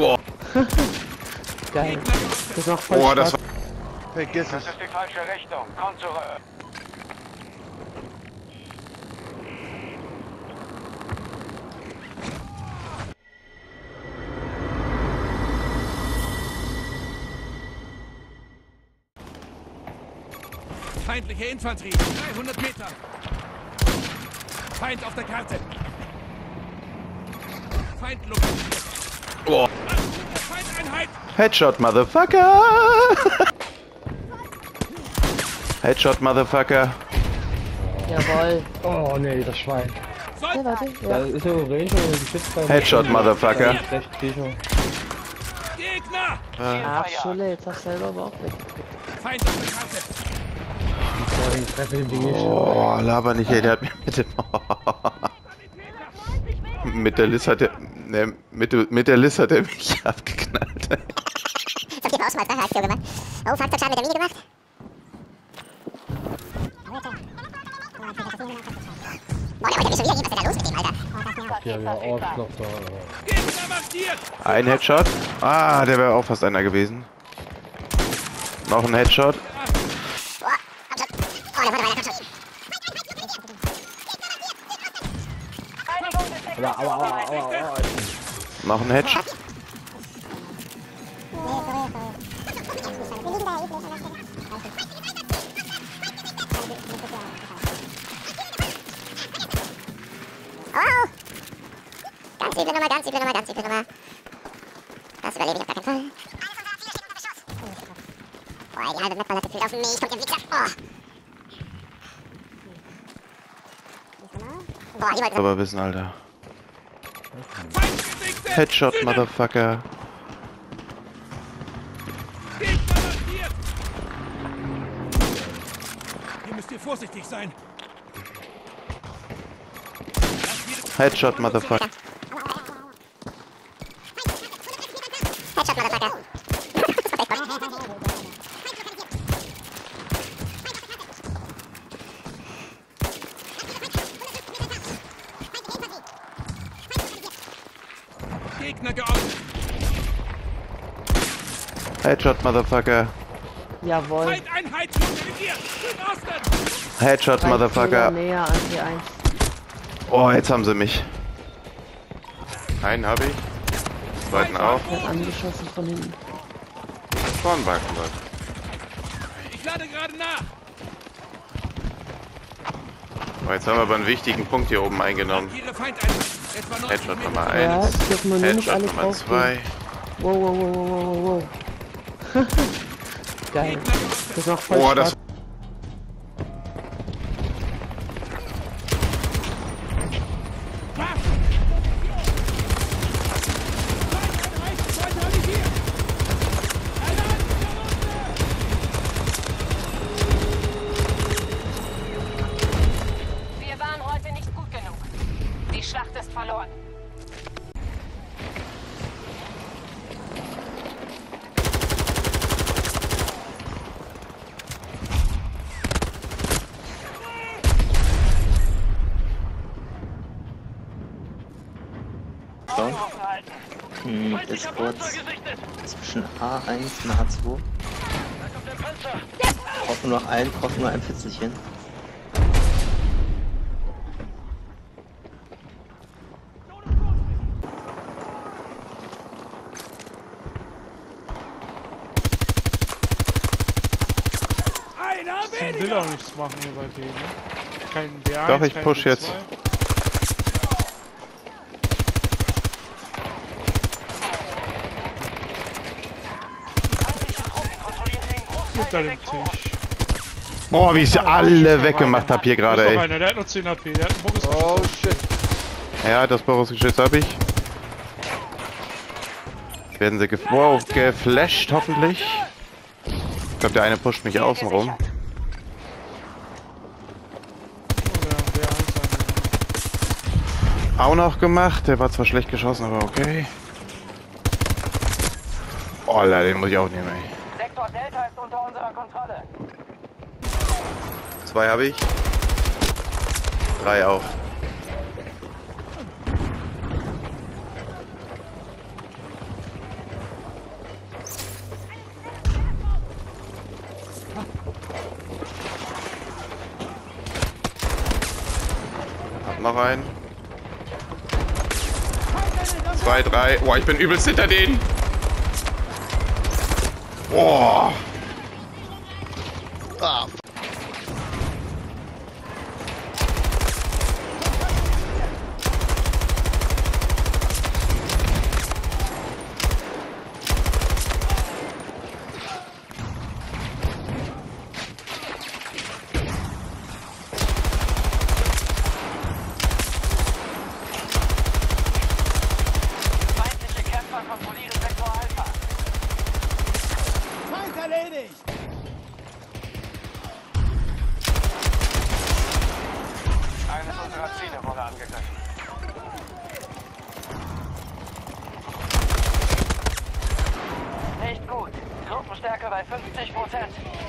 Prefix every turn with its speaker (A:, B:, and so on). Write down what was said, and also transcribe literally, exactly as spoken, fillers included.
A: Boah.
B: Geil. Das ist auch voll
A: Boah, das war...
C: Vergiss
D: Das
C: es.
D: ist die falsche Richtung. Komm zurück.
E: Feindliche Infanterie, dreihundert Meter. Feind auf der Karte. Feind lokalisiert.
A: Boah.
E: Feindeinheit.
A: Headshot, Motherfucker! Headshot, Motherfucker!
B: Jawohl.
F: Oh nee, das Schwein.
B: Ja, warte.
F: Da
B: Ja.
F: ist so Range oder geschützt bei
A: Headshot, Motherfucker!
F: Recht, Gegner.
E: Gegner.
B: Ach, Schulle, jetzt hast du selber aber auch weg.
E: Feind auf der Karte.
F: Ich treffe den Ding nicht.
A: Oh, laber nicht, ey, der hat mir mit dem... mit der Liz hat er... Ne, mit, mit der Liz hat er mich abgeknallt.
G: So viel Ausschmeißer hat gemacht. Oh, Faktorschaden mit der Mine gemacht. Boah, der wollte mich schon wieder gehen. Was ist denn da los mit dem, Alter?
F: Ja, ja, Arschloch da.
E: Gegner markiert.
A: Ein Headshot. Ah, der wäre auch fast einer gewesen. Noch ein Headshot.
G: Boah, Abschluss. Oh, der wollte weiter Abschluss.
F: Aua, aua, aua, aua, aua.
A: Noch ein Headshot.
G: Oh! Ganz üble Nummer, ganz üble Nummer, ganz üble Nummer. Das überlebe ich auf gar keinen Fall. Boah, die halbe Map ballert gefühlt auf mich. Kommt der Wichser. Oh! Boah, die wollte...
A: Aber wissen, Alter.
E: Feindgesichtet.
A: Headshot, Motherfucker.
E: Gegner markiert. Hier müsst ihr vorsichtig sein.
A: Headshot, Motherfucker.
G: Headshot, Motherfucker.
E: Gegner geordnet.
A: Headshot, Motherfucker.
B: Jawohl.
E: Feindeinheit lokalisiert. Südosten.
A: Headshot,
B: Kein
A: Motherfucker.
B: Fehler näher an T eins.
A: Oh, jetzt haben sie mich. Einen habe ich. Zweiten auch.
B: Der hat angeschossen von hinten.
A: Vornbacken, Leute.
E: Ich lade gerade nach.
A: Oh, jetzt haben wir aber einen wichtigen Punkt hier oben eingenommen.
E: Ihre Feindeinheit. Etwa neunzig
A: Headshot
E: Meter.
A: Nummer
B: Ja,
A: eins.
B: es dürfen nur nicht
A: Headshot
B: alle
A: Nummer
B: drauf
A: zwei.
B: Wow, wow, wow, wow, wow, wow. Geil. Das ist auch voll
A: Boah, das...
B: stark.
H: Wir waren heute nicht gut genug. Die Schlacht ist verloren.
I: Hm, ist kurz zwischen A eins und A zwei. Braucht nur noch ein, braucht nur ein Pfützelchen.
E: Einer
C: Ich will auch nichts machen hier bei denen. Kein B eins,
A: Doch, ich
C: kein
A: push
C: B
A: jetzt.
C: zwei. Unter dem Tisch.
A: Oh, wie ich sie alle weggemacht habe hier gerade,
C: Da ist noch
A: ey.
C: einer, der hat nur zehn H P, der hat einen Bogus.
F: Oh shit.
A: Ja, das Boris-Geschütz habe ich. Werden sie gef wow, geflasht, hoffentlich. Ich glaube, der eine pusht mich außen rum.
C: Oh, der B eins
A: Auch noch gemacht. Der war zwar schlecht geschossen, aber okay. Oh, Alter, den muss ich auch nehmen, ey.
D: Sektor Delta ist unter unserer Kontrolle.
A: Zwei habe ich. Drei auch. Noch ein. Zwei, drei. Boah, ich bin übelst hinter denen. Boah. Ah.
D: Feindliche Kämpfer kontrollieren Sektor Alpha.
E: Feind erledigt!
D: Eines unserer Ziele wurde angegriffen. Nicht gut. Truppenstärke bei fünfzig Prozent.